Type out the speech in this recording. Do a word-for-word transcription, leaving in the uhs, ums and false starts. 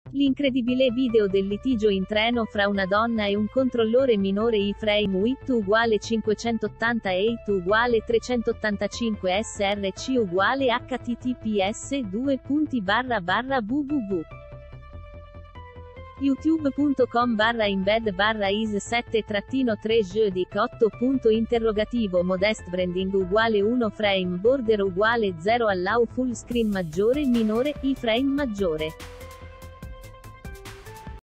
L'incredibile video del litigio in treno fra una donna e un controllore minore. iframe width uguale cinquecentottanta eight uguale trecentottantacinque src uguale https due punti barra barra www youtube.com barra embed barra is sette trattino tre jeudic otto punto interrogativo modest branding uguale uno frame border uguale zero allow full screen maggiore minore iframe maggiore